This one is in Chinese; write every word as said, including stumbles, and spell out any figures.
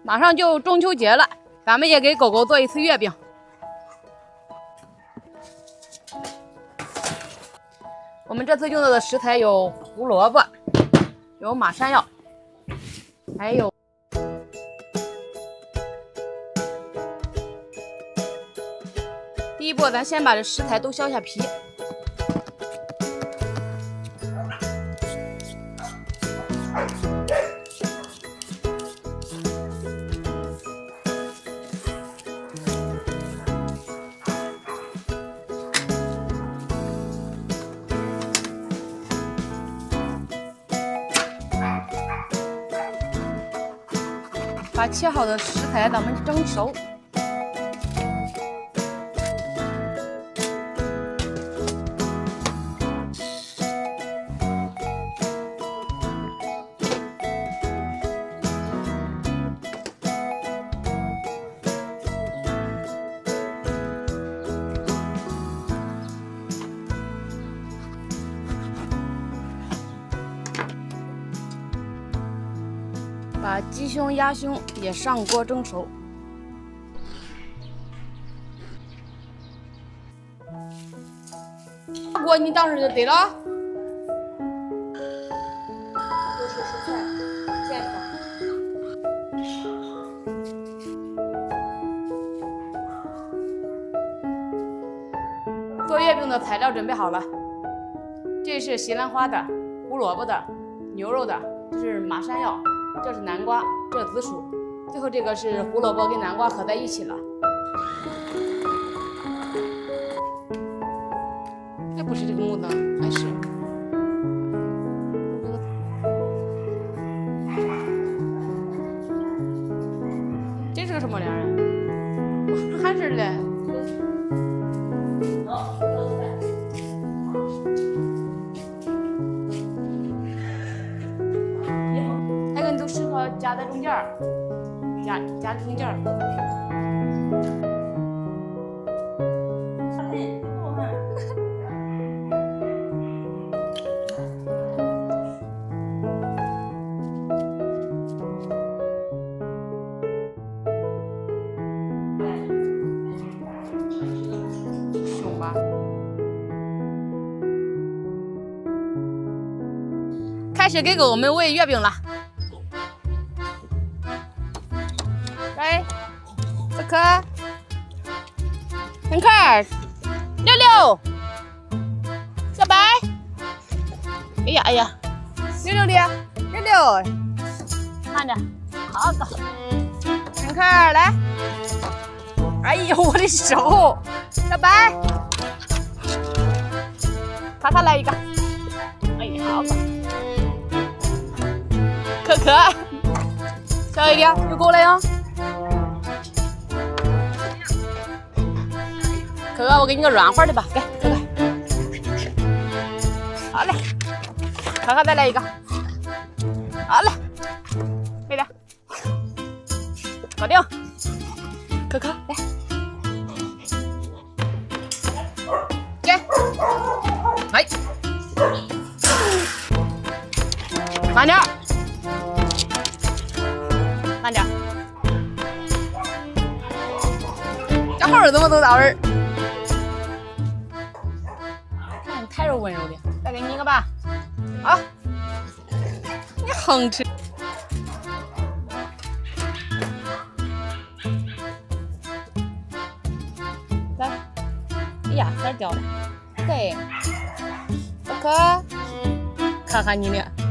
马上就中秋节了，咱们也给狗狗做一次月饼。我们这次用到的食材有胡萝卜，有马山药，还有第一步，咱先把这食材都削下皮。 把切好的食材咱们蒸熟，把鸡胸、鸭胸也上锅蒸熟。锅你当时就对了。 都是蔬菜，健康。 做月饼的材料准备好了，这是西兰花的、胡萝卜的、牛肉的，这是马山药。 这是南瓜，这是紫薯，最后这个是胡萝卜跟南瓜合在一起了。这不是这个木灯，还是这是个什么玩意儿？还是嘞？适合夹在中间儿，夹夹在中间儿。凶吧？开始给狗狗们喂月饼了。 来，可可，陈克，六六，小白，哎呀哎呀，六六的，六六，看着，好高，陈克来，哎呦我的手，小白，卡卡来一个，哎呀好高，可可，小一点，又过来哟。 可可，我给你个软花的吧，给可可。好嘞，可可再来一个。好嘞，快点，搞定。可可来，给，来，慢点，慢点。这后儿怎么都打味儿？ 太柔温柔的，再给你一个吧。啊，你哼哧。来，哎呀，丝掉了。对，可可，看看你呢。